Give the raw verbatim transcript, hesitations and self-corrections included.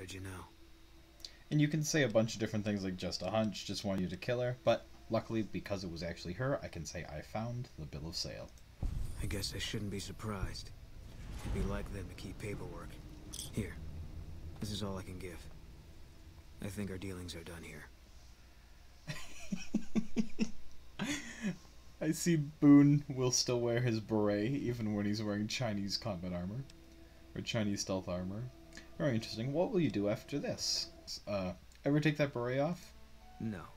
did you know? And you can say a bunch of different things like just a hunch, just wanted you to kill her, but luckily, because it was actually her, I can say I found the bill of sale. I guess I shouldn't be surprised. It'd be like them to keep paperwork. Here. This is all I can give. I think our dealings are done here. I see Boone will still wear his beret even when he's wearing Chinese combat armor. Or Chinese stealth armor. Very interesting. What will you do after this? Uh, ever take that beret off? No.